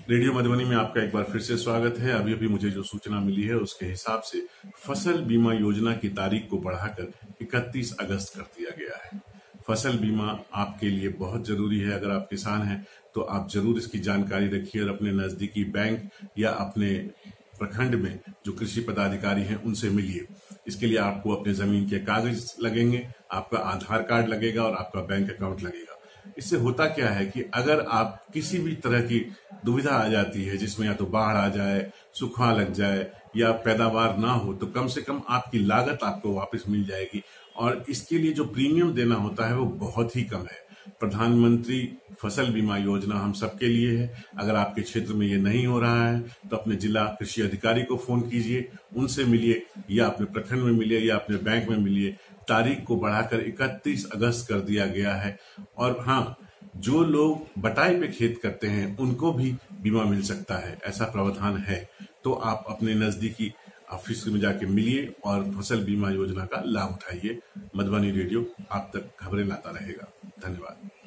Radio Madhubani में आपका एक बार फिर से स्वागत है। अभी अभी मुझे जो सूचना मिली है उसके हिसाब से फसल बीमा योजना की तारीख को बढ़ाकर 31 अगस्त कर दिया गया है। फसल बीमा आपके लिए बहुत जरूरी है। अगर आप किसान हैं तो आप जरूर इसकी जानकारी रखिए और अपने नजदीकी बैंक या अपने प्रखंड में जो कृषि पदाधिकारी हैं उनसे मिलिए। इसके लिए आपको अपने जमीन के कागज लगेंगे, आपका आधार कार्ड लगेगा और आपका बैंक अकाउंट लगेगा। इससे होता क्या है कि अगर आप किसी भी तरह की दुविधा आ जाती है जिसमें या तो बाढ़ आ जाए, सूखा लग जाए या पैदावार ना हो, तो कम से कम आपकी लागत आपको वापस मिल जाएगी। और इसके लिए जो प्रीमियम देना होता है वो बहुत ही कम है। प्रधानमंत्री फसल बीमा योजना हम सबके लिए है। अगर आपके क्षेत्र में ये नहीं हो रहा है तो अपने जिला कृषि अधिकारी को फोन कीजिए, उनसे मिलिए या अपने प्रखंड में मिलिए या अपने बैंक में मिलिए। तारीख को बढ़ाकर 31 अगस्त कर दिया गया है। और हाँ, जो लोग बटाई पे खेत करते हैं उनको भी बीमा मिल सकता है, ऐसा प्रावधान है। तो आप अपने नजदीकी ऑफिस में जाके मिलिए और फसल बीमा योजना का लाभ उठाइए। मधुबनी रेडियो आप तक खबरें लाता रहेगा। धन्यवाद।